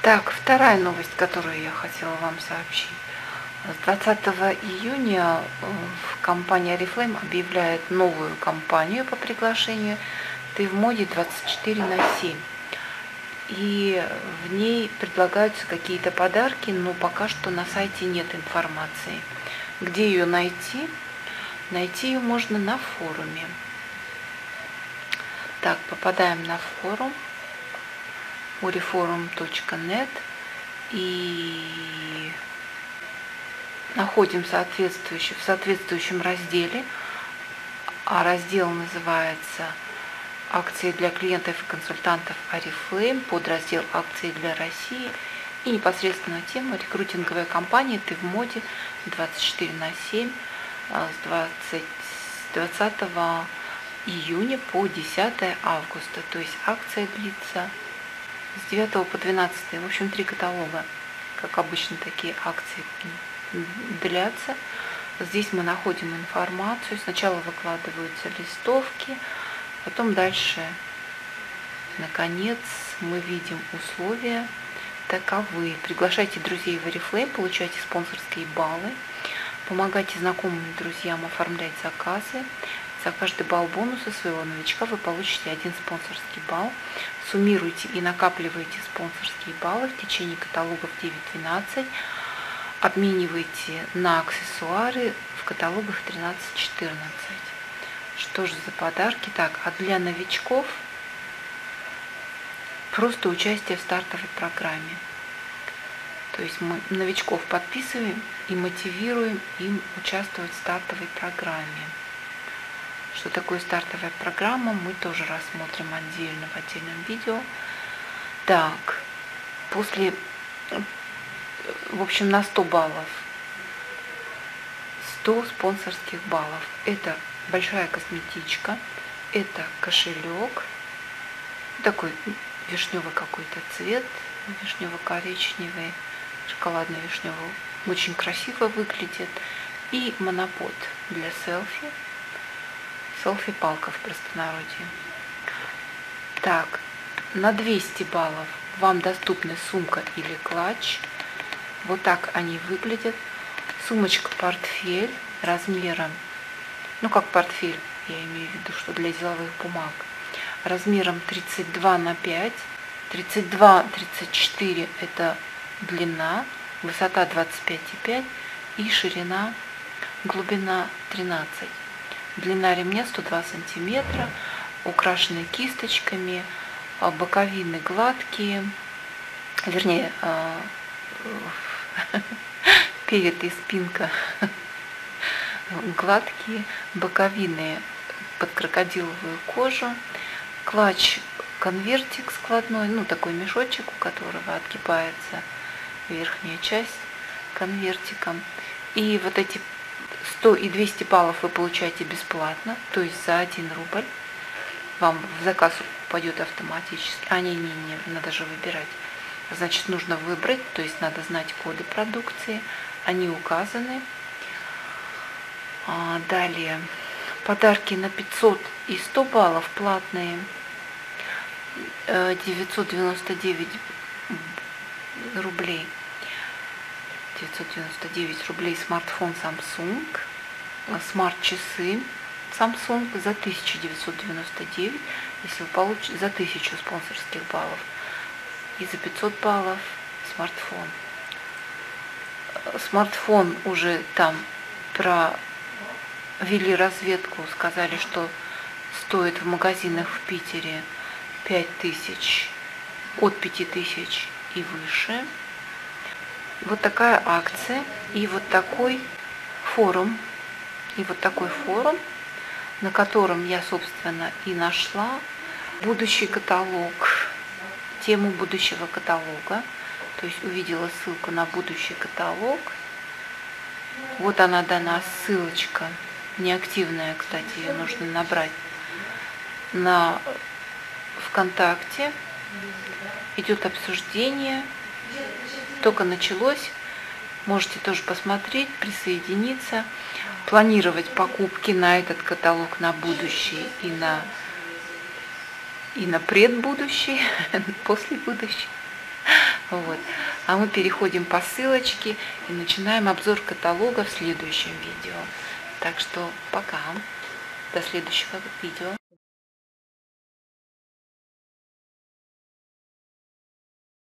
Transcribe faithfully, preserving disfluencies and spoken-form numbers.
Так, вторая новость, которую я хотела вам сообщить. С двадцатого июня э, компания Oriflame объявляет новую кампанию по приглашению «Ты в моде двадцать четыре на семь». И в ней предлагаются какие-то подарки, но пока что на сайте нет информации. Где ее найти? Найти ее можно на форуме. Так, попадаем на форум oriforum точка нет и находим соответствующий, в соответствующем разделе, а раздел называется «Акции для клиентов и консультантов Oriflame», подраздел «Акции для России», и непосредственно тема «Рекрутинговая кампания «Ты в моде двадцать четыре на семь» с двадцатого июня по десятое августа. То есть акция длится с девятого по двенадцатое. В общем, три каталога, как обычно такие акции длятся. Здесь мы находим информацию. Сначала выкладываются листовки, потом дальше, наконец, мы видим условия таковы. Приглашайте друзей в Oriflame, получайте спонсорские баллы, помогайте знакомым и друзьям оформлять заказы. За каждый балл бонуса своего новичка вы получите один спонсорский балл. Суммируйте и накапливайте спонсорские баллы в течение каталогов девять-двенадцать. Обменивайте на аксессуары в каталогах тринадцать-четырнадцать. Что же за подарки? Так, а для новичков просто участие в стартовой программе. То есть мы новичков подписываем и мотивируем им участвовать в стартовой программе. Что такое стартовая программа, мы тоже рассмотрим отдельно в отдельном видео. Так, после, в общем, на сто баллов, сто спонсорских баллов. Это большая косметичка, это кошелек, такой вишневый какой-то цвет, вишнево-коричневый, шоколадно-вишневый, очень красиво выглядит. И монопод для селфи. Селфи-палка в простонародье. Так, на двести баллов вам доступны сумка или клатч. Вот так они выглядят. Сумочка-портфель размером, ну как портфель, я имею в виду, что для деловых бумаг, размером тридцать два на пять. тридцать два тридцать четыре это длина, высота двадцать пять и пять и ширина, глубина тринадцать. Длина ремня сто два сантиметра, украшены кисточками, боковины гладкие, вернее, перед и спинка гладкие, боковины под крокодиловую кожу, клатч конвертик складной, ну такой мешочек, у которого отгибается верхняя часть конвертиком. И вот эти сто и двести баллов вы получаете бесплатно, то есть за один рубль вам в заказ упадет автоматически. А не, не, не, надо же выбирать. Значит, нужно выбрать, то есть надо знать коды продукции, они указаны. А далее, подарки на пятьсот и сто баллов платные, девятьсот девяносто девять рублей. девятьсот девяносто девять рублей смартфон Samsung, смарт-часы Samsung за тысячу девятьсот девяносто девять, если вы получите за тысячу спонсорских баллов, и за пятьсот баллов смартфон. Смартфон уже там провели разведку, сказали, что стоит в магазинах в Питере пять тысяч, от пяти тысяч и выше. Вот такая акция и вот такой форум, и вот такой форум, на котором я, собственно, и нашла будущий каталог, тему будущего каталога, то есть увидела ссылку на будущий каталог. Вот она дана, ссылочка, неактивная, кстати, ее нужно набрать на ВКонтакте. Идет обсуждение. Только началось, можете тоже посмотреть, присоединиться, планировать покупки на этот каталог на будущее и на, и на предбудущее, после будущее. Вот. А мы переходим по ссылочке и начинаем обзор каталога в следующем видео. Так что пока. До следующего видео.